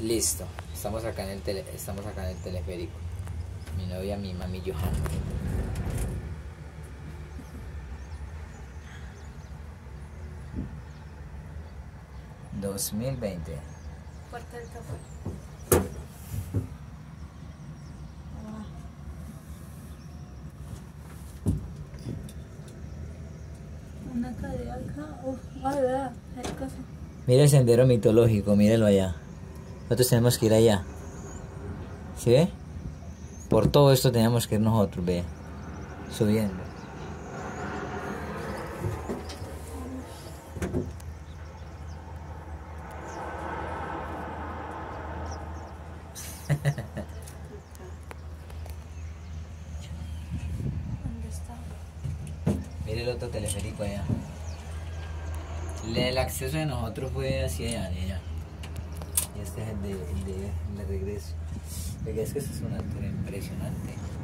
Listo, estamos acá en el teleférico. Mi novia, mi mami Johanna. $2020. Fuerte el café. Una cadena acá. Ay, vea, hay cosa. Mira el sendero mitológico, míralo allá. Nosotros tenemos que ir allá. ¿Sí ve? Por todo esto tenemos que ir nosotros, ve. Subiendo. ¿Dónde está? Mire el otro teleférico allá. El acceso de nosotros fue hacia allá. Y este es el de regreso. Porque es que esto es una altura impresionante.